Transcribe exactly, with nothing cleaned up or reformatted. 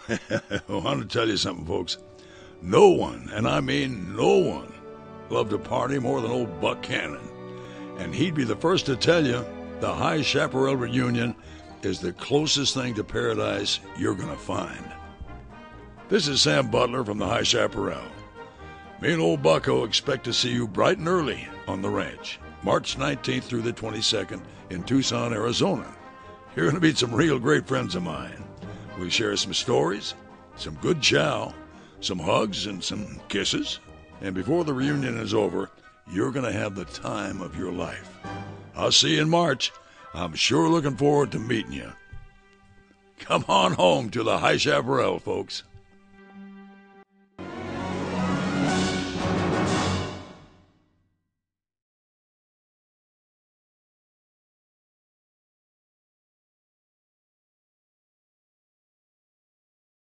I want to tell you something, folks. No one, and I mean no one, loved to party more than old Buck Cannon. And he'd be the first to tell you the High Chaparral reunion is the closest thing to paradise you're going to find. This is Sam Butler from the High Chaparral. Me and old Bucko expect to see you bright and early on the ranch, March nineteenth through the twenty-second in Tucson, Arizona. You're going to meet some real great friends of mine. We'll share some stories, some good chow, some hugs, and some kisses. And before the reunion is over, you're going to have the time of your life. I'll see you in March. I'm sure looking forward to meeting you. Come on home to the High Chaparral, folks.